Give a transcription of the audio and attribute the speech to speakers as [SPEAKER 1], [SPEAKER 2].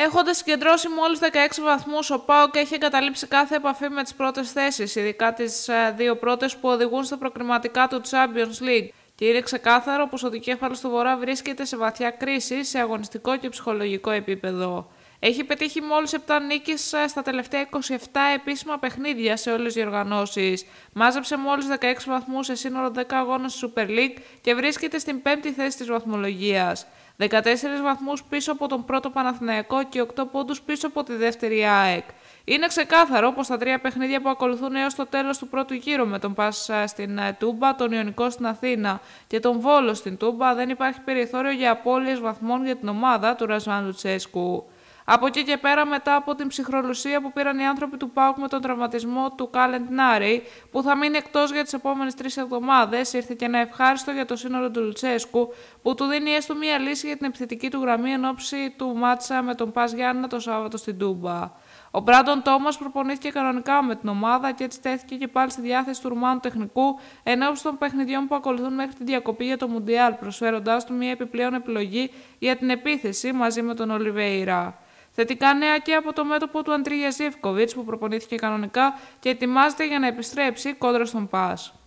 [SPEAKER 1] Έχοντας συγκεντρώσει μόλις 16 βαθμούς, ο ΠΑΟΚ έχει εγκαταλείψει κάθε επαφή με τις πρώτες θέσεις, ειδικά τις δύο πρώτες που οδηγούν στα προκριματικά του Champions League. Και είναι ξεκάθαρο πως ο δικέφαλος του Βορρά βρίσκεται σε βαθιά κρίση σε αγωνιστικό και ψυχολογικό επίπεδο. Έχει πετύχει μόλις 7 νίκες στα τελευταία 27 επίσημα παιχνίδια σε όλες τις διοργανώσεις. Μάζεψε μόλις 16 βαθμούς σε σύνολο 10 αγώνες στη Super League και βρίσκεται στην 5η θέση της βαθμολογίας. 14 βαθμούς πίσω από τον πρώτο Παναθηναϊκό και 8 πόντους πίσω από τη δεύτερη ΑΕΚ. Είναι ξεκάθαρο πως τα τρία παιχνίδια που ακολουθούν έως το τέλος του πρώτου γύρου με τον ΠΑΣ στην Τούμπα, τον Ιωνικό στην Αθήνα και τον Βόλο στην Τούμπα δεν υπάρχει περιθώριο για απώλειες βαθμών για την ομάδα του Ρασβάν Λουτσέσκου. Από εκεί και πέρα, μετά από την ψυχρολουσία που πήραν οι άνθρωποι του ΠΑΟΚ με τον τραυματισμό του Κάλεντ Νάρεϊ, που θα μείνει εκτός για τις επόμενες 3 εβδομάδες, ήρθε και ένα ευχάριστο για το σύνολο του Λουτσέσκου, που του δίνει έστω μία λύση για την επιθετική του γραμμή εν ώψη του μάτσα με τον ΠΑΣ Γιάννενα το Σάββατο στην Τούμπα. Ο Μπράντον Τόμας προπονήθηκε κανονικά με την ομάδα και έτσι τέθηκε και πάλι στη διάθεση του Ρουμάνου τεχνικού εν ώψη των παιχνιδιών που ακολουθούν μέχρι τη διακοπή για το Μουντιάλ, προσφέροντάς του μία επιπλέον επιλογή για την επίθεση μαζί με τον Ολιβέηρα. Θετικά νέα και από το μέτωπο του Αντρίγια Ζίβκοβιτς που προπονήθηκε κανονικά και ετοιμάζεται για να επιστρέψει κόντρα στον ΠΑΣ.